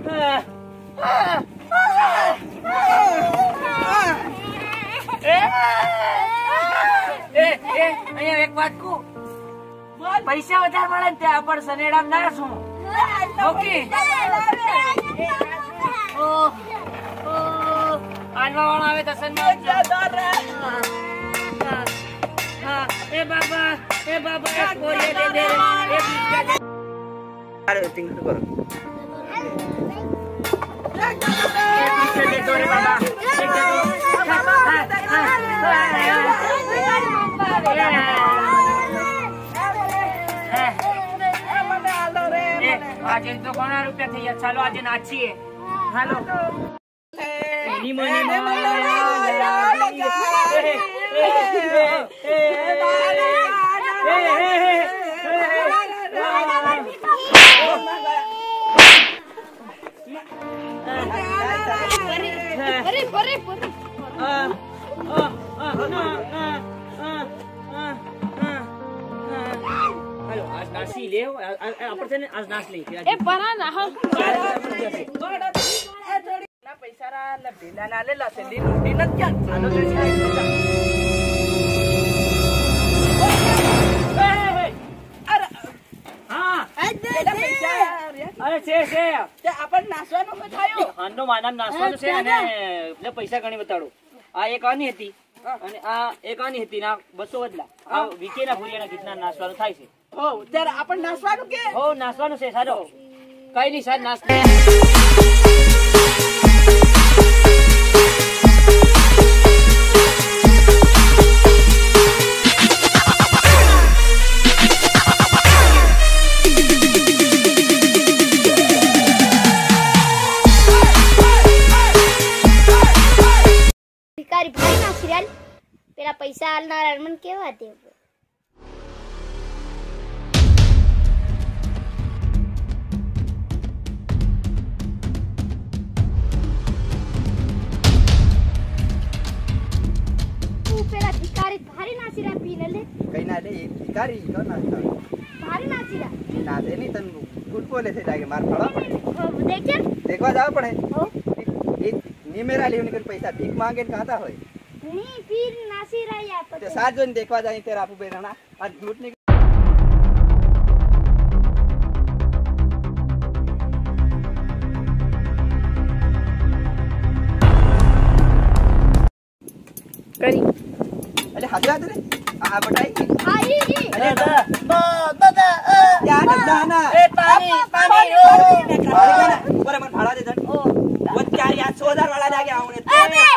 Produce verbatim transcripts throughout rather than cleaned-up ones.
एक बात को पैसा વધારે મળે ને ત્યાં પણ સનેડામ ના છું ઓકે ઓ ઓ આનવા વાળા આવે તો સન્માન હા એ બાબા એ બાબા એક કોરી દે દે એક અરે ટિંગ કરો એક પીછે દે દો રે બાબા એક દે દો आज तो कोना रुपया थी चलो आज नाचिए हेलो एनी मनी अरे अरे हेलो आज नासी ले अपन से आज नाच ले ए बना ना हम ना पैसा रा ल बेला ना ले ल से ली ली न क्या चालो ले अरे हां बेटा पैसा अरे छे छे તે આપણ નાસવાનો મે થાયો હાંડો માનામ નાસવાનો છે અને લે પૈસા ગણી બતાડો આ એક આની હતી અને આ એક આની હતી ના બસો બદલા આ વિકેના ભુરિયાના ગીતના નાસવાનો થાય છે હો ત્યારે આપણ નાસવાનું કે હો નાસવાનું છે સારો કઈ ની સાર નાસ भिकारी भाई ना सिरियल पेला पैसा आलना मन केवा दे तू पेला भिकारी भारी ना सिरियल पीने ले कहीं ना ले भिकारी कौन ना भारी ना सिरियल ना दे नहीं तन गुड बोले से जाके मार पड़ा देखे देखवा जाओ पड़े हो नी मेरा लिए उनके पैसा भीख मांगे कहता होय नहीं फिर नासी रहा पर तो साथ जोन देखवा जाए तेरा आपू बेरना आज झूठ नहीं કરી अरे हजा दे आ बताई आई अरे बा दादा यार दाना એ પાણી પાણી ઓ ऊपर मन भाड़ा दे दन ओ वो चार या सौ हज़ार वाला जाके आऊंगे ए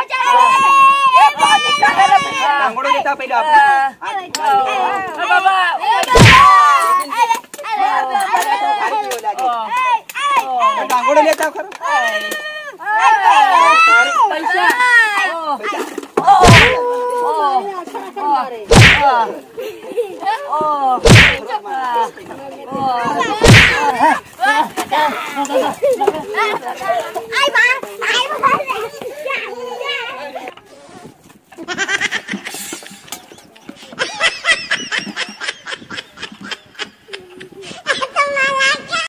पानी का है टांगोड़ो देता पहले आप બાબા टांगोड़ो लेता करो પૈસા आई मां